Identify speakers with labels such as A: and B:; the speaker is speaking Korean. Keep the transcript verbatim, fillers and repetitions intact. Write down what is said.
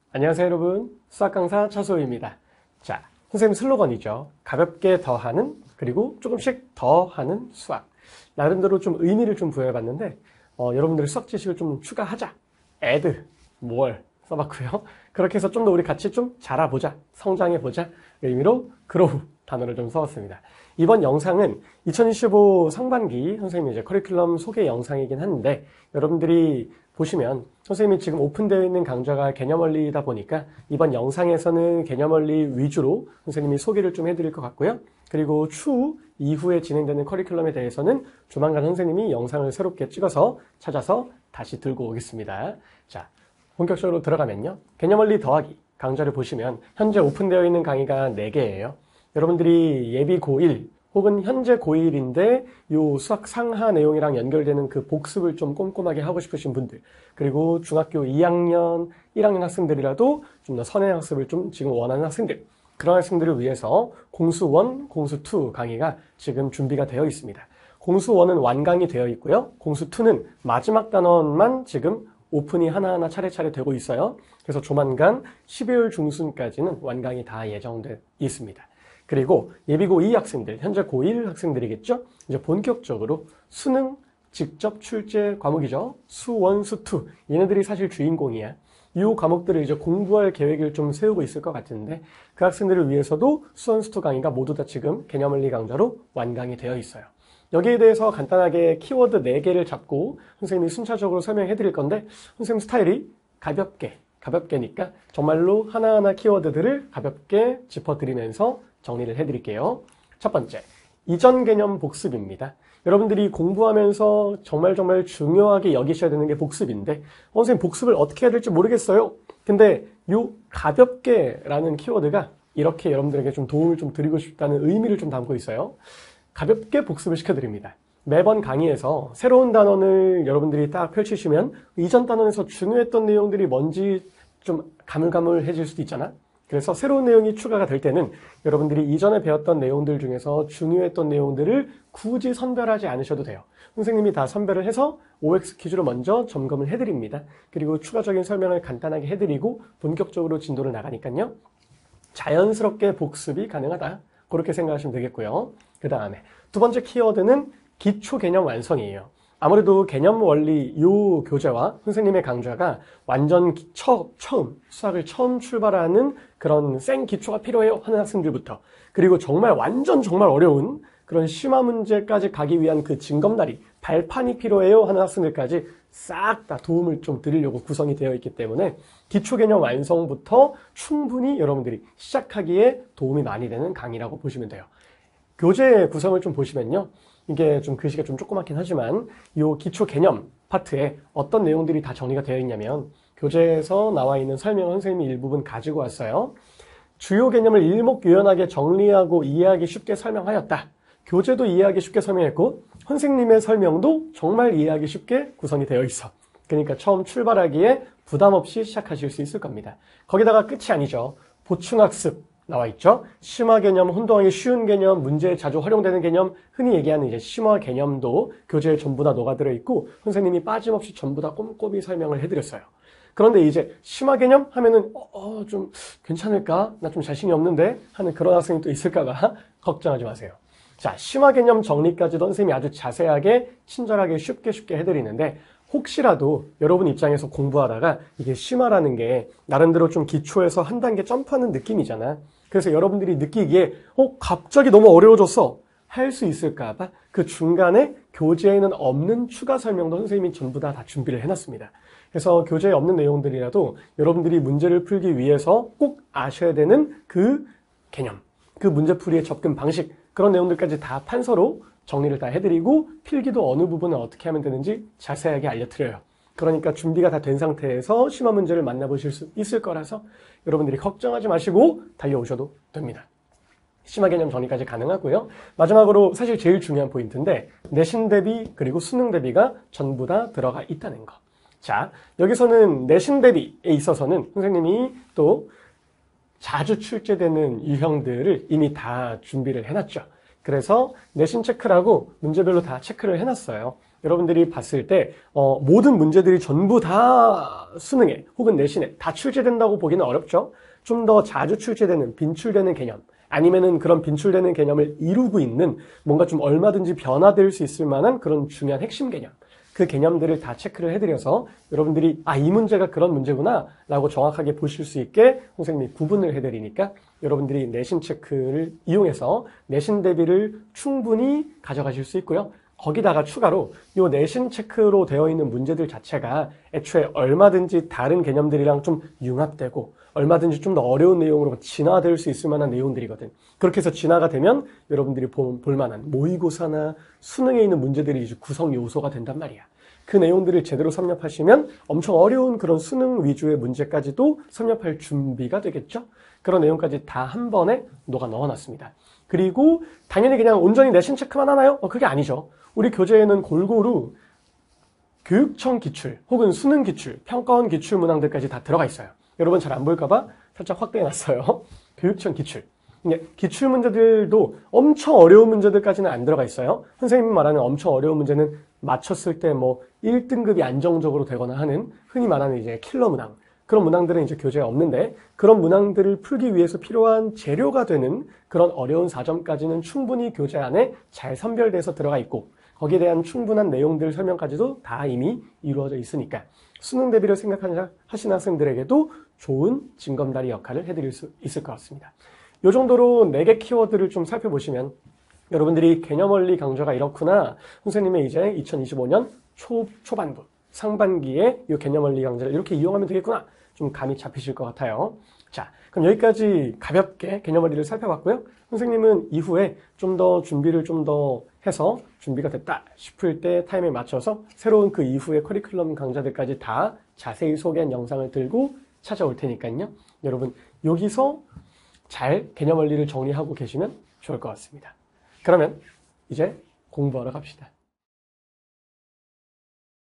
A: 안녕하세요 여러분, 수학 강사 차소희입니다. 자, 선생님 슬로건이죠. 가볍게 더하는, 그리고 조금씩 더하는 수학. 나름대로 좀 의미를 좀 부여해봤는데 어, 여러분들의 수학 지식을 좀 추가하자, add, more 써봤고요. 그렇게 해서 좀 더 우리 같이 좀 자라보자, 성장해보자 의미로 grow 단어를 좀 써봤습니다. 이번 영상은 이천이십오 상반기 선생님의 이제 커리큘럼 소개 영상이긴 한데, 여러분들이 보시면 선생님이 지금 오픈되어 있는 강좌가 개념원리이다 보니까 이번 영상에서는 개념원리 위주로 선생님이 소개를 좀 해드릴 것 같고요. 그리고 추후 이후에 진행되는 커리큘럼에 대해서는 조만간 선생님이 영상을 새롭게 찍어서 찾아서 다시 들고 오겠습니다. 자, 본격적으로 들어가면요. 개념원리 더하기 강좌를 보시면 현재 오픈되어 있는 강의가 네 개예요. 여러분들이 예비 고일 혹은 현재 고일인데 요 수학 상하 내용이랑 연결되는 그 복습을 좀 꼼꼼하게 하고 싶으신 분들, 그리고 중학교 이 학년, 일 학년 학생들이라도 좀 더 선행 학습을 좀 지금 원하는 학생들, 그런 학생들을 위해서 공수 일, 공수 이 강의가 지금 준비가 되어 있습니다. 공수 일은 완강이 되어 있고요. 공수 이는 마지막 단원만 지금 오픈이 하나하나 차례차례 되고 있어요. 그래서 조만간 십이월 중순까지는 완강이 다 예정되어 있습니다. 그리고 예비 고이 학생들, 현재 고일 학생들이겠죠? 이제 본격적으로 수능 직접 출제 과목이죠. 수일, 수이. 얘네들이 사실 주인공이야. 이 과목들을 이제 공부할 계획을 좀 세우고 있을 것 같은데, 그 학생들을 위해서도 수일, 수이 강의가 모두 다 지금 개념원리 강좌로 완강이 되어 있어요. 여기에 대해서 간단하게 키워드 네 개를 잡고 선생님이 순차적으로 설명해 드릴 건데, 선생님 스타일이 가볍게, 가볍게니까 정말로 하나하나 키워드들을 가볍게 짚어드리면서 정리를 해드릴게요. 첫 번째, 이전 개념 복습입니다. 여러분들이 공부하면서 정말 정말 중요하게 여기셔야 되는 게 복습인데, 어, 선생님 복습을 어떻게 해야 될지 모르겠어요. 근데 요 가볍게 라는 키워드가 이렇게 여러분들에게 좀 도움을 좀 드리고 싶다는 의미를 좀 담고 있어요. 가볍게 복습을 시켜드립니다. 매번 강의에서 새로운 단원을 여러분들이 딱 펼치시면 이전 단원에서 중요했던 내용들이 뭔지 좀 가물가물해질 수도 있잖아. 그래서 새로운 내용이 추가가 될 때는 여러분들이 이전에 배웠던 내용들 중에서 중요했던 내용들을 굳이 선별하지 않으셔도 돼요. 선생님이 다 선별을 해서 오엑스 퀴즈로 먼저 점검을 해드립니다. 그리고 추가적인 설명을 간단하게 해드리고 본격적으로 진도를 나가니까요. 자연스럽게 복습이 가능하다. 그렇게 생각하시면 되겠고요. 그 다음에 두 번째 키워드는 기초 개념 완성이에요. 아무래도 개념 원리 요 교재와 선생님의 강좌가 완전 처, 처음 수학을 처음 출발하는 그런 생 기초가 필요해요 하는 학생들부터, 그리고 정말 완전 정말 어려운 그런 심화 문제까지 가기 위한 그 징검다리, 발판이 필요해요 하는 학생들까지 싹 다 도움을 좀 드리려고 구성이 되어 있기 때문에 기초 개념 완성부터 충분히 여러분들이 시작하기에 도움이 많이 되는 강의라고 보시면 돼요. 교재 구성을 좀 보시면요. 이게 좀 글씨가 좀 조그맣긴 하지만 이 기초 개념 파트에 어떤 내용들이 다 정리가 되어 있냐면, 교재에서 나와 있는 설명을 선생님이 일부분 가지고 왔어요. 주요 개념을 일목요연하게 정리하고 이해하기 쉽게 설명하였다. 교재도 이해하기 쉽게 설명했고 선생님의 설명도 정말 이해하기 쉽게 구성이 되어 있어. 그러니까 처음 출발하기에 부담 없이 시작하실 수 있을 겁니다. 거기다가 끝이 아니죠. 보충학습 나와 있죠. 심화 개념, 혼동하기 쉬운 개념, 문제에 자주 활용되는 개념, 흔히 얘기하는 이제 심화 개념도 교재에 전부 다 녹아들어 있고 선생님이 빠짐없이 전부 다 꼼꼼히 설명을 해드렸어요. 그런데 이제 심화 개념 하면은 어, 어, 좀 괜찮을까? 나 좀 자신이 없는데 하는 그런 학생이 또 있을까봐 걱정하지 마세요. 자, 심화 개념 정리까지도 선생님이 아주 자세하게 친절하게 쉽게 쉽게 해드리는데, 혹시라도 여러분 입장에서 공부하다가 이게 심화라는 게 나름대로 좀 기초에서 한 단계 점프하는 느낌이잖아. 그래서 여러분들이 느끼기에 어 갑자기 너무 어려워졌어 할 수 있을까 봐 그 중간에 교재에는 없는 추가 설명도 선생님이 전부 다, 다 준비를 해놨습니다. 그래서 교재에 없는 내용들이라도 여러분들이 문제를 풀기 위해서 꼭 아셔야 되는 그 개념, 그 문제풀이의 접근 방식, 그런 내용들까지 다 판서로 정리를 다 해드리고 필기도 어느 부분을 어떻게 하면 되는지 자세하게 알려드려요. 그러니까 준비가 다 된 상태에서 심화 문제를 만나보실 수 있을 거라서 여러분들이 걱정하지 마시고 달려오셔도 됩니다. 심화 개념 정리까지 가능하고요. 마지막으로 사실 제일 중요한 포인트인데, 내신 대비 그리고 수능 대비가 전부 다 들어가 있다는 거. 자, 여기서는 내신 대비에 있어서는 선생님이 또 자주 출제되는 유형들을 이미 다 준비를 해놨죠. 그래서 내신 체크라고 문제별로 다 체크를 해놨어요. 여러분들이 봤을 때 어, 모든 문제들이 전부 다 수능에 혹은 내신에 다 출제된다고 보기는 어렵죠. 좀 더 자주 출제되는 빈출되는 개념, 아니면은 그런 빈출되는 개념을 이루고 있는 뭔가 좀 얼마든지 변화될 수 있을 만한 그런 중요한 핵심 개념, 그 개념들을 다 체크를 해드려서 여러분들이 아, 이 문제가 그런 문제구나 라고 정확하게 보실 수 있게 선생님이 구분을 해드리니까 여러분들이 내신 체크를 이용해서 내신 대비를 충분히 가져가실 수 있고요. 거기다가 추가로 이 내신 체크로 되어 있는 문제들 자체가 애초에 얼마든지 다른 개념들이랑 좀 융합되고 얼마든지 좀 더 어려운 내용으로 진화될 수 있을 만한 내용들이거든. 그렇게 해서 진화가 되면 여러분들이 볼 만한 모의고사나 수능에 있는 문제들이 이제 구성 요소가 된단 말이야. 그 내용들을 제대로 섭렵하시면 엄청 어려운 그런 수능 위주의 문제까지도 섭렵할 준비가 되겠죠. 그런 내용까지 다 한 번에 녹아 넣어놨습니다. 그리고 당연히 그냥 온전히 내신 체크만 하나요? 어, 그게 아니죠. 우리 교재에는 골고루 교육청 기출 혹은 수능 기출, 평가원 기출 문항들까지 다 들어가 있어요. 여러분 잘 안 보일까봐 살짝 확대해놨어요. 교육청 기출. 기출 문제들도 엄청 어려운 문제들까지는 안 들어가 있어요. 선생님이 말하는 엄청 어려운 문제는 맞췄을 때 뭐 일 등급이 안정적으로 되거나 하는 흔히 말하는 이제 킬러 문항. 그런 문항들은 이제 교재에 없는데 그런 문항들을 풀기 위해서 필요한 재료가 되는 그런 어려운 사점까지는 충분히 교재 안에 잘 선별돼서 들어가 있고 거기에 대한 충분한 내용들 설명까지도 다 이미 이루어져 있으니까 수능 대비를 생각하시는 학생들에게도 좋은 징검다리 역할을 해드릴 수 있을 것 같습니다. 이 정도로 네 개 키워드를 좀 살펴보시면 여러분들이 개념원리 강좌가 이렇구나. 선생님의 이제 이천이십오 년 초, 초반부, 상반기에 이 개념원리 강좌를 이렇게 이용하면 되겠구나. 좀 감이 잡히실 것 같아요. 자, 그럼 여기까지 가볍게 개념원리를 살펴봤고요. 선생님은 이후에 좀 더 준비를 좀 더 해서 준비가 됐다 싶을 때 타임에 맞춰서 새로운 그 이후의 커리큘럼 강좌들까지 다 자세히 소개한 영상을 들고 찾아올 테니까요. 여러분 여기서 잘 개념 원리를 정리하고 계시면 좋을 것 같습니다. 그러면 이제 공부하러 갑시다.